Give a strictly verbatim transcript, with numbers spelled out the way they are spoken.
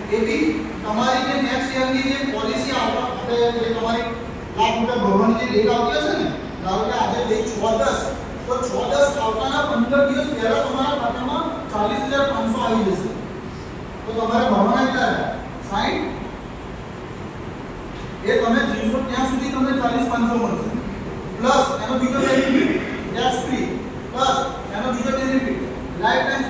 એ બી તમારી જે નેક્સ્ટ યરની જે પોલિસી આવવા આપણે જે તમારી લાખ રૂપિયા ભરવાની જે ડેટ આવતી હશે ને, ધારો કે આજે ડેટ છ દસ, તો છ દસ આવતાના પંદર દિવસ પહેલા તમારા ખાતામાં ચાલીસ હજાર પાંચસો આવી જશે. તો તમારે ભરવાના કેટલા સાઈઠ, એ તમે જીવશો ત્યાં સુધી તમને ચાલીસ પાંચસો મળશે, પ્લસ એનો બીજો બેનિફિટ ટેક્સ ફ્રી, પ્લસ એનો બીજો બેનિફિટ લાઈફ ટાઈમ